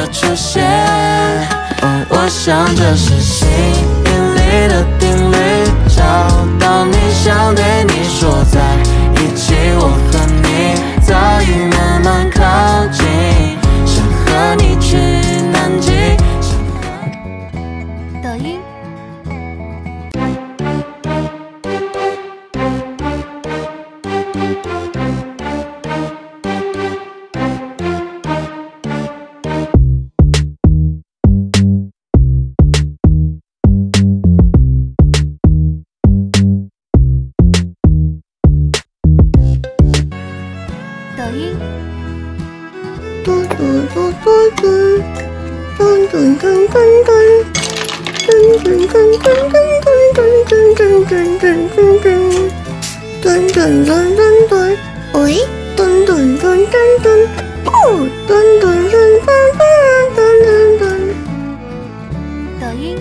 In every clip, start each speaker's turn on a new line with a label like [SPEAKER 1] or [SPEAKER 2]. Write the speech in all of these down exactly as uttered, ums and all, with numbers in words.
[SPEAKER 1] 出现。哦，我想这是心引力的定律，找到你想对你说在一起，我和你早已慢慢靠近，想和你去南极。
[SPEAKER 2] 抖音。抖音。
[SPEAKER 3] 嘟嘟嘟嘟嘟，嘟嘟嘟嘟嘟，嘟嘟嘟嘟嘟嘟嘟嘟嘟嘟嘟，嘟嘟嘟嘟嘟，喂，嘟嘟嘟嘟嘟，哦，嘟嘟嘟嘟嘟嘟嘟。
[SPEAKER 2] 抖音。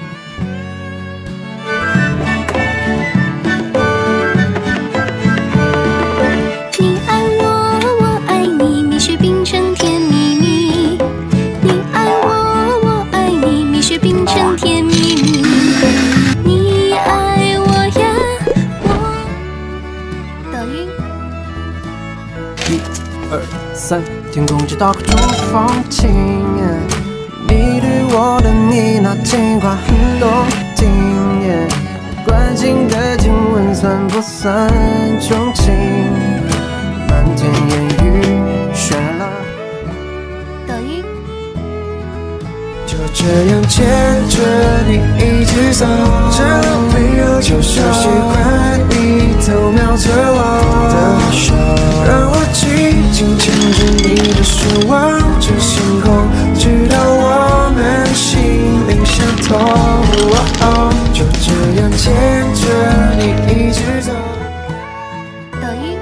[SPEAKER 2] 你爱我，我爱你，蜜雪冰城甜蜜蜜。你爱我，我爱你，蜜雪冰城甜蜜蜜。你爱我呀，我。抖音。
[SPEAKER 1] 一、二、三，天空直到处风景。你对我的呢喃情话很动听，关心的亲吻算不算钟情？漫天烟雨绚烂。
[SPEAKER 2] 抖音。
[SPEAKER 1] 就这样牵着你一直走，直到没有就是习惯你偷瞄着我的手，让我紧紧牵着你的手，望着星空，直到我们心灵相通。哦，就这样牵着你一直走。
[SPEAKER 2] 抖音。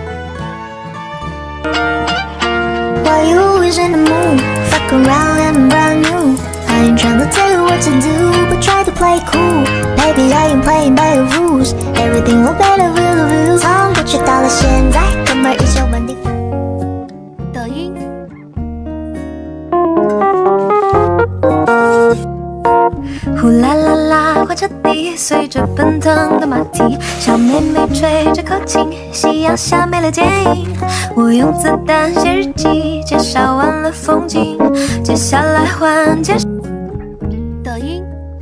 [SPEAKER 3] Why you always in the mood? Fuck around and I'm brand new. I ain't tryna tell you what to do, but try to play cool. Baby, I ain't playing by your rules. Everything will better with the rules. 从过去到了现在，哥们儿依旧稳定。
[SPEAKER 2] 抖音。呼啦啦啦，火车底随着奔腾的马蹄，小妹妹吹着口琴，夕阳下美了剪影。我用子弹写日记，介绍完了风景，接下来换介绍。抖音。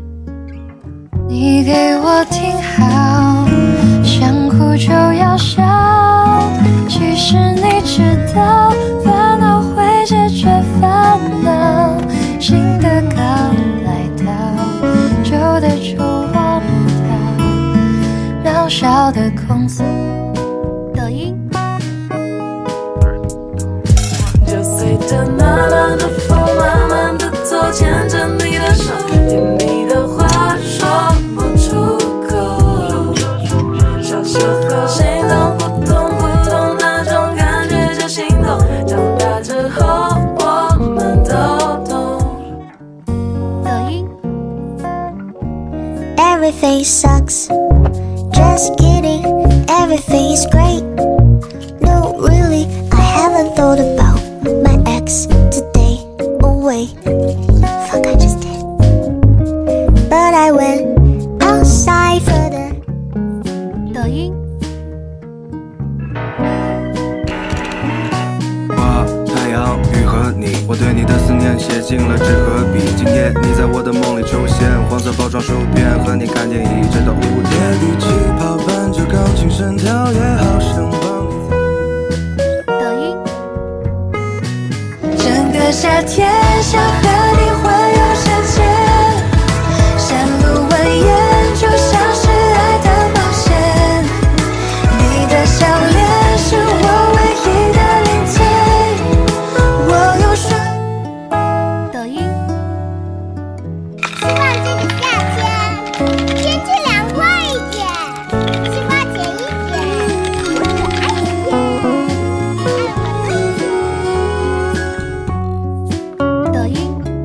[SPEAKER 2] 你给我听好，想哭就要笑，其实你知道，烦恼会解决烦恼，新的刚来到，旧的就忘掉，渺小的空思。抖音。就随着那蓝的风，慢慢的走，牵着你的手，甜蜜的话说不出口，小时候谁都不懂不懂那种感觉就心动，长大之后我们都懂。抖音。
[SPEAKER 3] Everything sucks. Just kidding. Everything's great. No, really, I haven't thought about my ex today. Oh wait, fuck, I just did. But I went outside for the.
[SPEAKER 2] 抖音。
[SPEAKER 4] 花、太阳、雨和你，我对你的思念写进了纸和笔。今夜你在我的梦里出现，黄色包装薯片，和你看电影，直到五点。比气泡伴着钢琴声跳跃，好想帮你。
[SPEAKER 2] 抖音。整个夏天想和你环游世界，山路蜿蜒就像是爱的冒险，你的笑脸是我唯一的连接，我用双。抖音。
[SPEAKER 5] 希望这个夏天天气凉快一点，希望甜一点，可爱一点。
[SPEAKER 2] 抖音。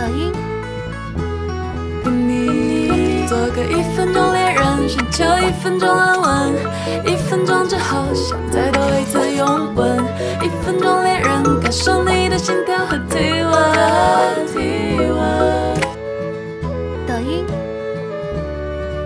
[SPEAKER 3] 晕。
[SPEAKER 2] 跟你做个一分钟恋人，寻求一分钟安稳，一分钟之后想再多一次拥吻，一分钟恋人，感受你的心跳和体温。